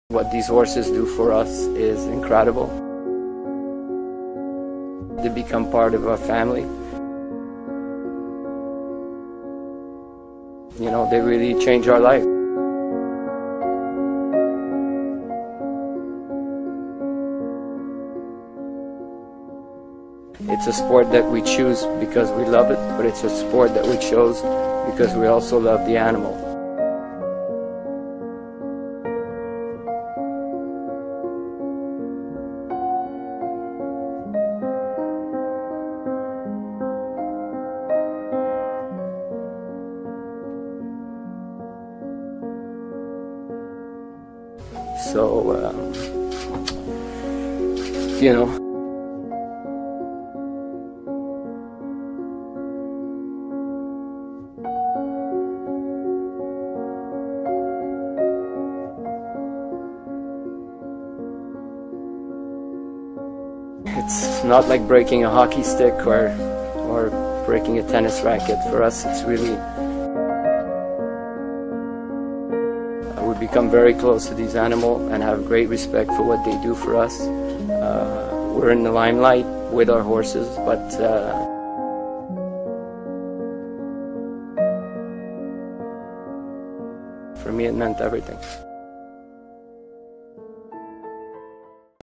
What these horses do for us is incredible. They become part of our family. You know, they really change our life. It's a sport that we choose because we love it, but it's a sport that we chose because we also love the animal. So, you know, it's not like breaking a hockey stick or breaking a tennis racket. For us, it's really, we become very close to these animals and have great respect for what they do for us. We're in the limelight with our horses, but for me it meant everything.